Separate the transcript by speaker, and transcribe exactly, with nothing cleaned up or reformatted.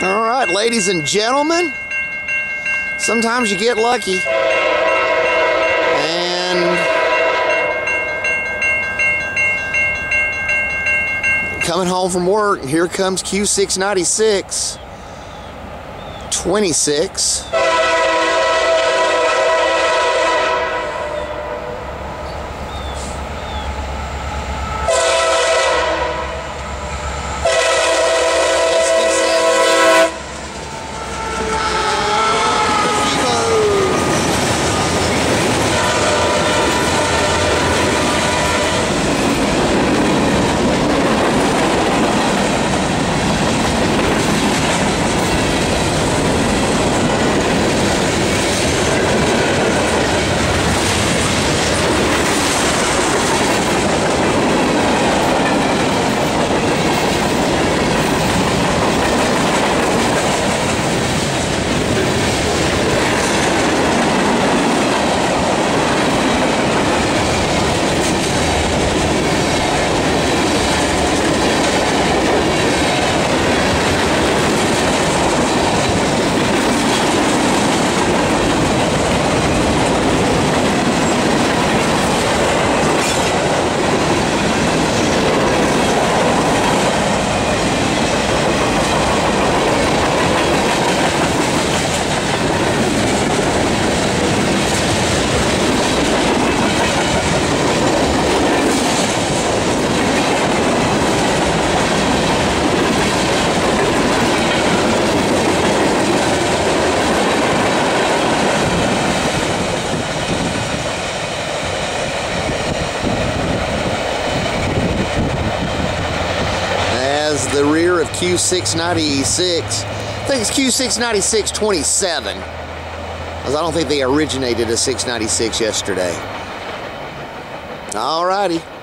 Speaker 1: All right, ladies and gentlemen, sometimes you get lucky. And coming home from work, here comes Q six ninety-six twenty-six. The rear of Q six ninety-six. I think it's Q six ninety-six twenty-seven, because I don't think they originated a six ninety-six yesterday. All righty.